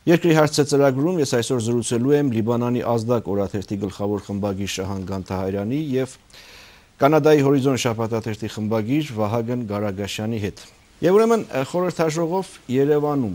Երկրի հարցը ծրագրում ես այսօր զրուցելու եմ Լիբանանի ազդակ օրաթերթի գլխավոր խմբագիր Շահան Գանթահարյանի եւ Կանադայի Հորիզոն շաբաթաթերթի խմբագիր Վահագն Գարագաշյանի հետ։ Եվ ուրեմն խորհրդաժողով Երևանում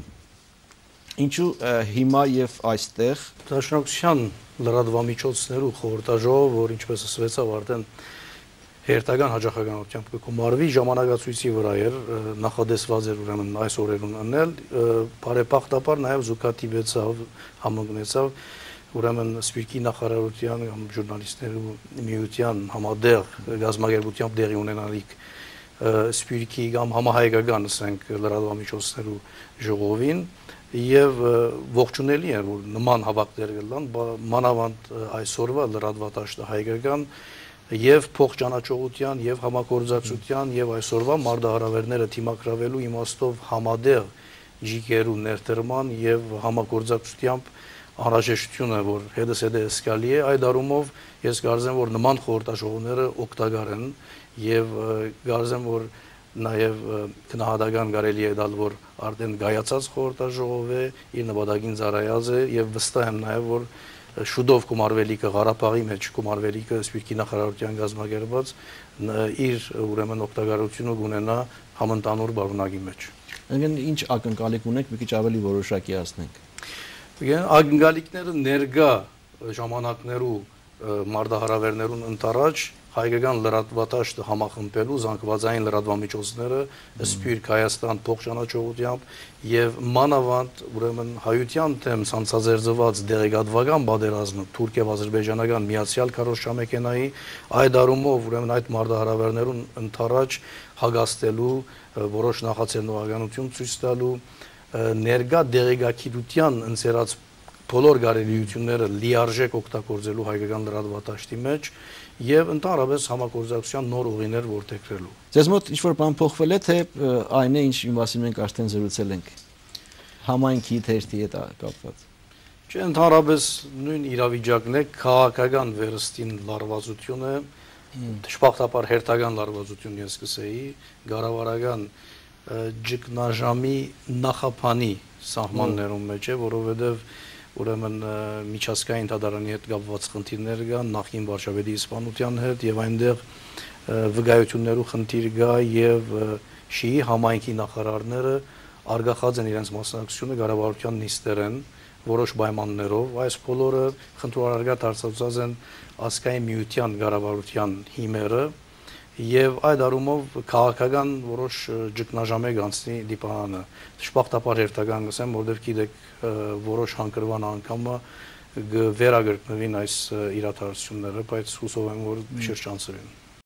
ինչու հիմա եւ այստեղ Դաշնակցության լրատվամիջոցներու խորհրդաժողով, որ ինչպես ասվեցավ արդեն հերթական հաջողականությամբ կգումարվի ժամանակացույցի վրա էր նախադեсված էր ուրեմն այս օրերուն անել բարեբախտաբար նաև զուգադիպեցավ համընկնեցավ ուրեմն Սպիրկի նախարարության ժուրնալիստներու միության համադեղ գազագերբությամբ դեղի ունենալիք Սպիրկի կամ համահայկական ասենք լրատվամիջոցներու ժողովին եւ ողջունելի է որ նման հավաքներ կլան մանավանդ այսօրվա լրատվատաշտը հայկական եւ փոխճանաչողության եւ համագործակցության եւ այսօրվա մարդահրավերները թիմակրավելու իմաստով համադեղ ջիկերու ներդրման եւ համագործակցությամբ անհրաժեշտությունը որ հետսեդե սկալի է այդ առումով ես կարծեմ որ նման խորհրդաժողովները օգտակար են եւ կարծեմ որ նաեւ քնահատական կարելի է դալ որ արդեն գայացած խորհրդաժողով է իր նպատակին ծառայած է եւ վստահ եմ նաեւ որ շուտով կոմարվելիքը Ղարաբաղի մեջ կոմարվելիքը Սպիրկի նախարարության գազագերբած իր ուրեմն օգտագործությունը կունենա համընդհանուր բարունակի մեջ։ Անգամ ինչ ակնկալիք ունեք մի քիչ ավելի որոշակի ասնենք։ Ակնկալիքները ներկա ժամանակներու մարդահրավերներուն ընթരാճ հայկական լրատվատաշտը համախմբելու զանգվածային լրատվամիջոցները Սպիրկ Հայաստան փոխճանաչողությամբ եւ մանավանդ ուրեմն հայության թեմ ցանցազերծված դեղեկատվական պատերազմը Թուրքիա-Ադրբեջանական միացյալ քարոզչամեքենայի այդ առումով ուրեմն այդ մարդահրավերներուն ընթരാճ հագաստելու որոշ նախաձեռնողականություն ցույց տալու ներկա դեղեկագիտության ընձեռած բոլոր կարելիությունները լիարժեք օգտագործելու հայկական լրատվատաշտի մեջ եւ ընդհանրապես համագործակցության նոր ուղիներ որդեգրելու։ Ձեզ մոտ ինչ-որ բան փոխվել է թե այն է ինչ մասին մենք արդեն զրուցել ենք համայնքի թերթի հետ կապված։ Չէ, ընդհանրապես նույն իրավիճակն է քաղաքական վերստին լարվածությունը, դժբախտաբար հերթական լարվածություն ես կսեի, գարավարական ջկնաժամի նախապանի սահմաններում մեջ է, որովհետեւ ուրեմն միջազգային դատարանի հետ կապված խնդիրներ կան նախին վարչապետի իսպանության հետ եւ այնտեղ վկայություններու խնդիր կա եւ շիի համայնքի նախարարները արգախած են իրենց մասնակցությունը կառավարության նիստերեն որոշ պայմաններով այս բոլորը խնդրարարգա դարձած են ազգային միության կառավարության հիմերը եւ այդ առումով քաղաքական որոշ ջկնաժամ է գանցնի դիպանը դժբախտաբար հերթական գսեմ որովհետեւ գիտեք որոշ հանգրվան անգամը վերագրկնվին այս իրադարձությունները բայց հուսով եմ որ շրջանցվեն